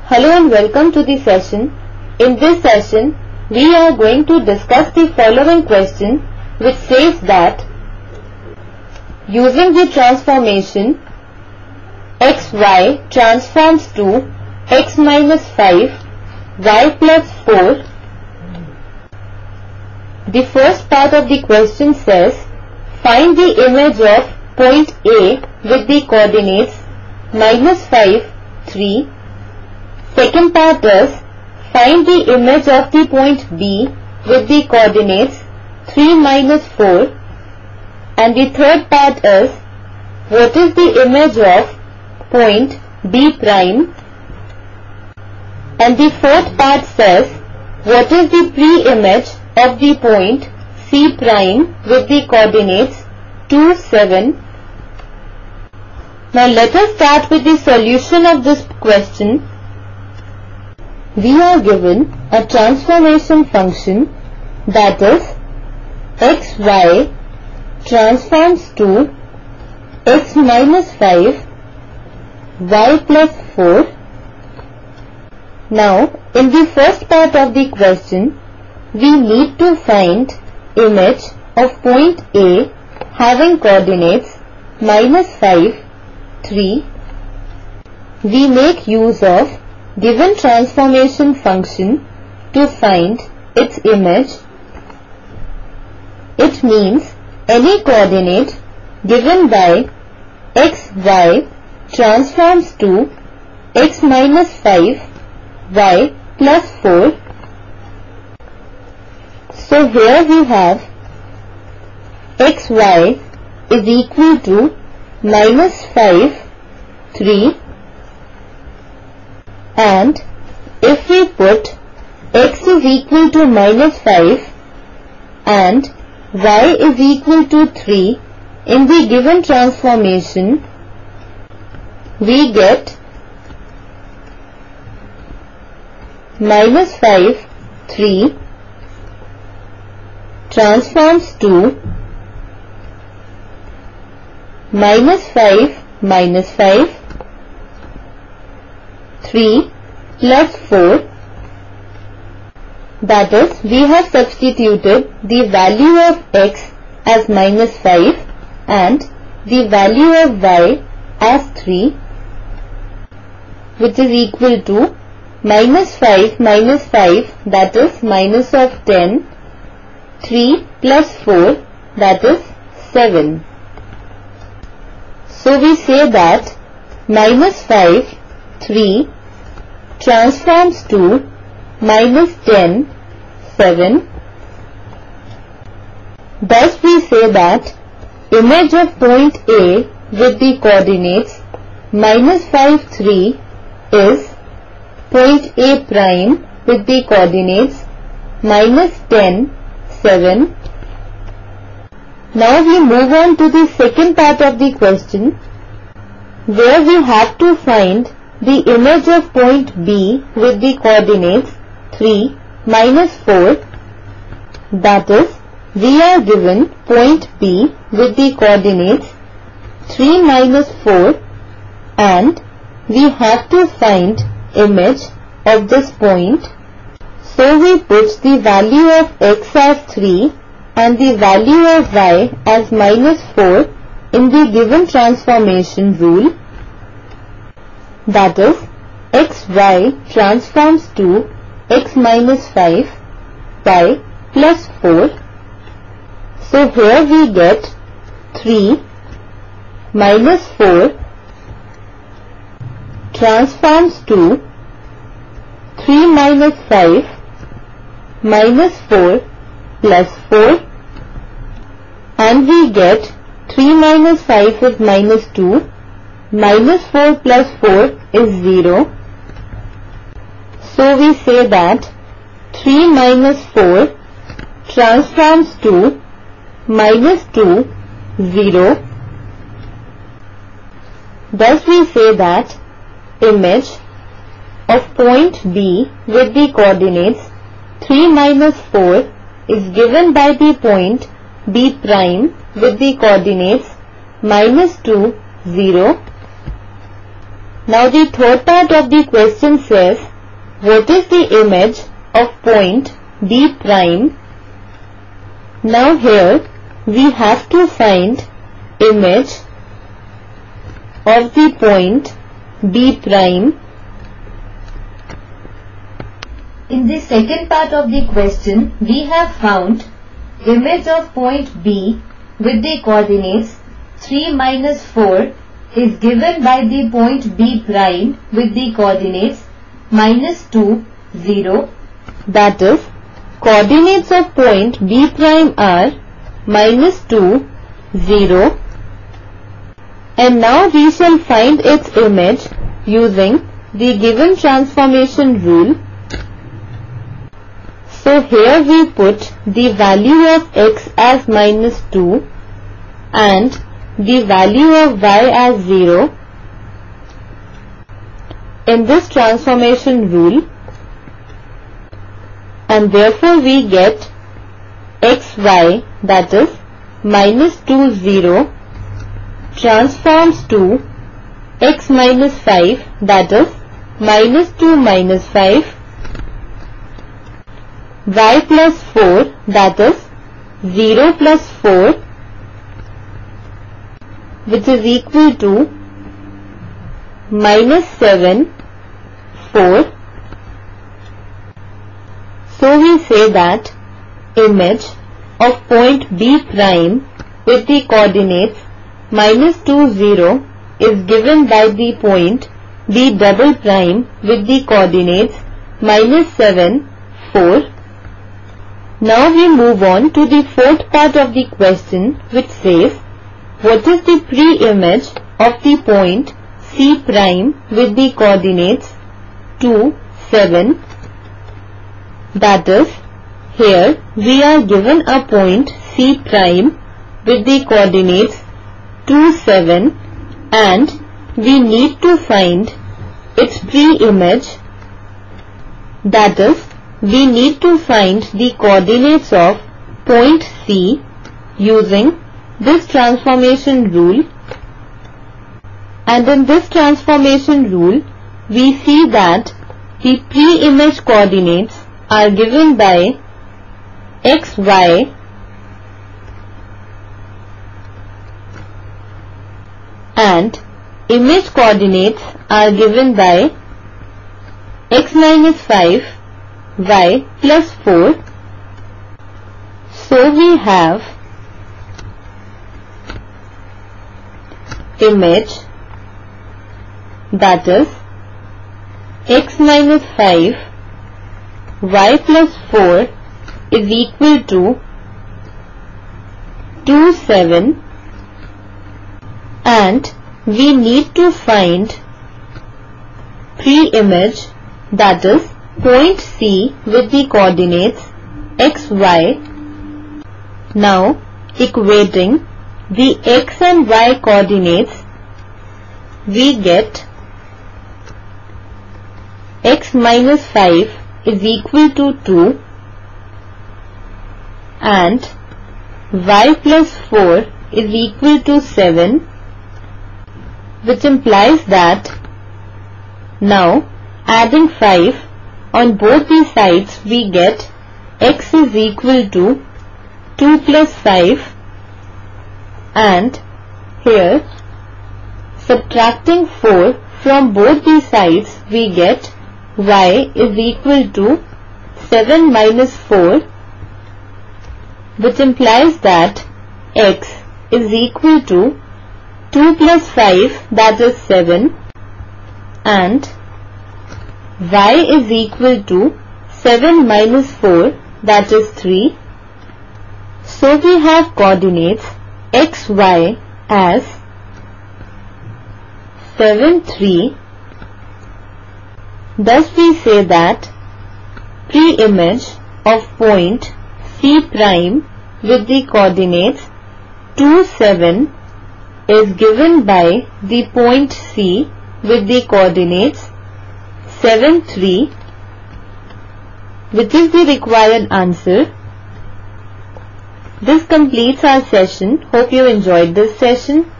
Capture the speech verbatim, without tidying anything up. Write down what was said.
Hello and welcome to the session. In this session, we are going to discuss the following question, which says that using the transformation xy transforms to x minus five, y plus four. The first part of the question says, find the image of point A with the coordinates minus five, three. Second part is, find the image of the point B with the coordinates three minus four. And the third part is, what is the image of point B prime? And the fourth part says, what is the pre-image of the point C prime with the coordinates two, seven. Now let us start with the solution of this question. We are given a transformation function, that is xy transforms to x minus five, y plus four. Now in the first part of the question, we need to find image of point A having coordinates minus five, three. We make use of given transformation function to find its image. It means any coordinate given by xy transforms to x minus five, y plus four. So here we have xy is equal to minus five, three, and if we put x is equal to minus five and y is equal to three in the given transformation, we get minus five, three transforms to minus five, minus five, three plus four. That is, we have substituted the value of x as minus five and the value of y as three, which is equal to minus five minus five, that is minus of ten, three plus four, that is seven. So we say that minus five, three transforms to minus ten, seven. Thus we say that image of point A with the coordinates minus five, three is point A prime with the coordinates minus ten, seven. Now we move on to the second part of the question, where we have to find the image of point B with the coordinates three minus four. That is, we are given point B with the coordinates three minus four and we have to find image of this point. So we put the value of x as three and the value of y as minus four in the given transformation rule. That is, xy transforms to x minus five, y plus four. So here we get three minus four transforms to three minus five minus four plus four, and we get three minus five is minus two, minus four plus four is zero. So we say that three minus four transforms to minus two, zero. Thus we say that image of point B with the coordinates three minus four is given by the point B prime with the coordinates minus two, zero. Now the third part of the question says, what is the image of point B prime? Now here we have to find image of the point B prime. In the second part of the question, we have found image of point B with the coordinates three minus four is given by the point B prime with the coordinates minus two, zero. That is, coordinates of point B prime are minus two, zero. And now we shall find its image using the given transformation rule. So here we put the value of x as minus two and the value of y as zero in this transformation rule, and therefore we get xy, that is minus two, zero, transforms to x minus five, that is minus two minus five, y plus four, that is zero plus four, which is equal to minus seven, four. So we say that image of point B prime with the coordinates minus two, zero is given by the point B double prime with the coordinates minus seven, four. Now we move on to the fourth part of the question, which says, what is the pre-image of the point C prime with the coordinates two, seven? That is, here we are given a point C prime with the coordinates two, seven, and we need to find its pre-image. That is, we need to find the coordinates of point C using this transformation rule. And in this transformation rule, we see that the pre-image coordinates are given by xy and image coordinates are given by x minus five, y plus four. So we have image, that is x minus five, y plus four is equal to two, seven, and we need to find pre-image, that is point C with the coordinates xy. Now equating the x and y coordinates, we get x minus five is equal to two and y plus four is equal to seven, which implies that now adding five on both the sides we get x is equal to two plus five, and here subtracting four from both the sides we get y is equal to seven minus four, which implies that x is equal to two plus five, that is seven, and y is equal to seven minus four, that is three. So we have coordinates xy as seven, three. Thus we say that pre-image of point C prime with the coordinates two, seven is given by the point C with the coordinates seven, three, which is the required answer. This completes our session. Hope you enjoyed this session.